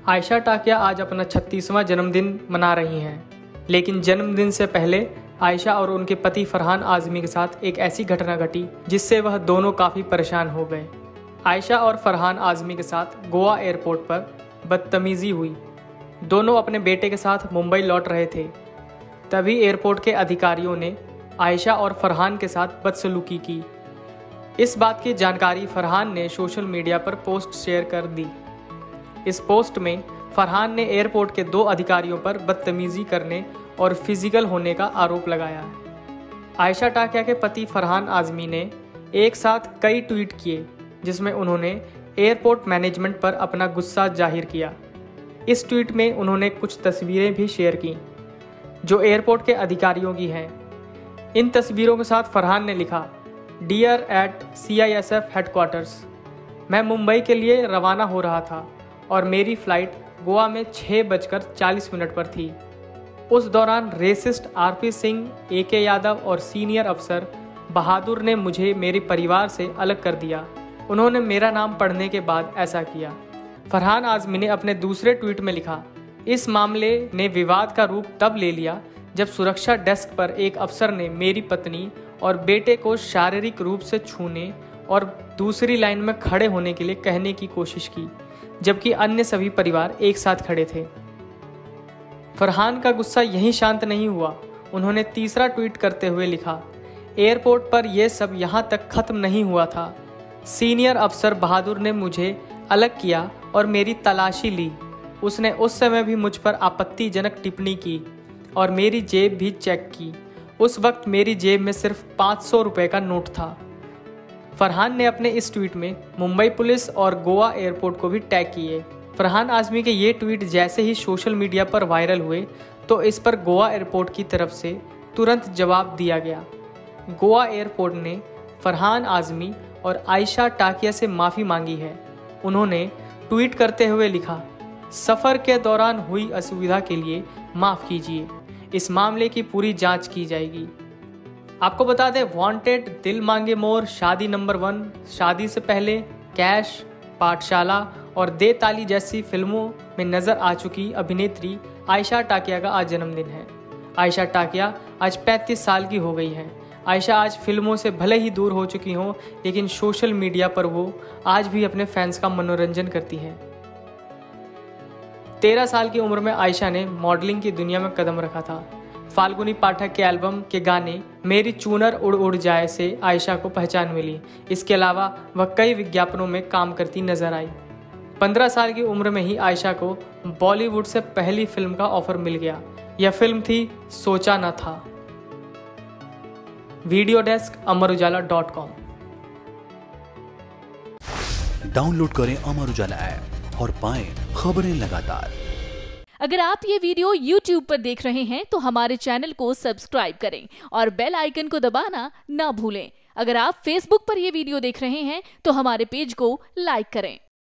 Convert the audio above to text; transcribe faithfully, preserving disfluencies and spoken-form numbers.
आयशा टाकिया आज अपना छत्तीसवां जन्मदिन मना रही हैं, लेकिन जन्मदिन से पहले आयशा और उनके पति फरहान आज़मी के साथ एक ऐसी घटना घटी जिससे वह दोनों काफ़ी परेशान हो गए। आयशा और फरहान आज़मी के साथ गोवा एयरपोर्ट पर बदतमीज़ी हुई। दोनों अपने बेटे के साथ मुंबई लौट रहे थे, तभी एयरपोर्ट के अधिकारियों ने आयशा और फरहान के साथ बदसलूकी की। इस बात की जानकारी फरहान ने सोशल मीडिया पर पोस्ट शेयर कर दी। इस पोस्ट में फरहान ने एयरपोर्ट के दो अधिकारियों पर बदतमीज़ी करने और फिजिकल होने का आरोप लगाया है। आयशा टाकिया के पति फरहान आज़मी ने एक साथ कई ट्वीट किए जिसमें उन्होंने एयरपोर्ट मैनेजमेंट पर अपना गुस्सा जाहिर किया। इस ट्वीट में उन्होंने कुछ तस्वीरें भी शेयर की जो एयरपोर्ट के अधिकारियों की हैं। इन तस्वीरों के साथ फरहान ने लिखा, dear at C I S F headquarters, मैं मुंबई के लिए रवाना हो रहा था और मेरी फ़्लाइट गोवा में छः बजकर चालीस मिनट पर थी। उस दौरान racist R P Singh, A K Yadav और सीनियर अफसर बहादुर ने मुझे मेरे परिवार से अलग कर दिया। उन्होंने मेरा नाम पढ़ने के बाद ऐसा किया। फरहान आज़मी ने अपने दूसरे ट्वीट में लिखा, इस मामले ने विवाद का रूप तब ले लिया जब सुरक्षा डेस्क पर एक अफसर ने मेरी पत्नी और बेटे को शारीरिक रूप से छूने और दूसरी लाइन में खड़े होने के लिए कहने की कोशिश की, जबकि अन्य सभी परिवार एक साथ खड़े थे। फरहान का गुस्सा यहीं शांत नहीं हुआ। उन्होंने तीसरा ट्वीट करते हुए लिखा, एयरपोर्ट पर यह सब यहाँ तक खत्म नहीं हुआ था। सीनियर अफसर बहादुर ने मुझे अलग किया और मेरी तलाशी ली। उसने उस समय भी मुझ पर आपत्तिजनक टिप्पणी की और मेरी जेब भी चेक की। उस वक्त मेरी जेब में सिर्फ पाँच सौ रुपये का नोट था। फरहान ने अपने इस ट्वीट में मुंबई पुलिस और गोवा एयरपोर्ट को भी टैग किए। फरहान आज़मी के ये ट्वीट जैसे ही सोशल मीडिया पर वायरल हुए तो इस पर गोवा एयरपोर्ट की तरफ से तुरंत जवाब दिया गया। गोवा एयरपोर्ट ने फरहान आज़मी और आयशा टाकिया से माफ़ी मांगी है। उन्होंने ट्वीट करते हुए लिखा, सफ़र के दौरान हुई असुविधा के लिए माफ़ कीजिए। इस मामले की पूरी जांच की जाएगी। आपको बता दें, वांटेड, दिल मांगे मोर, शादी नंबर वन, शादी से पहले, कैश, पाठशाला और दे ताली जैसी फिल्मों में नजर आ चुकी अभिनेत्री आयशा टाकिया का आज जन्मदिन है। आयशा टाकिया आज पैंतीस साल की हो गई हैं। आयशा आज फिल्मों से भले ही दूर हो चुकी हों, लेकिन सोशल मीडिया पर वो आज भी अपने फैंस का मनोरंजन करती हैं। तेरह साल की उम्र में आयशा ने मॉडलिंग की दुनिया में कदम रखा था। फाल्गुनी पाठक के एल्बम के गाने मेरी चूनर उड़ उड़ जाए से आयशा को पहचान मिली। इसके अलावा वह कई विज्ञापनों में काम करती नजर आई। पंद्रह साल की उम्र में ही आयशा को बॉलीवुड से पहली फिल्म का ऑफर मिल गया। यह फिल्म थी सोचा न था। Video desk Amar Ujala dot com. Download करें अमर उजाला ऐप और पाएं खबरें लगातार। अगर आप ये वीडियो यूट्यूब पर देख रहे हैं तो हमारे चैनल को सब्सक्राइब करें और बेल आइकन को दबाना ना भूलें। अगर आप फेसबुक पर यह वीडियो देख रहे हैं तो हमारे पेज को लाइक करें।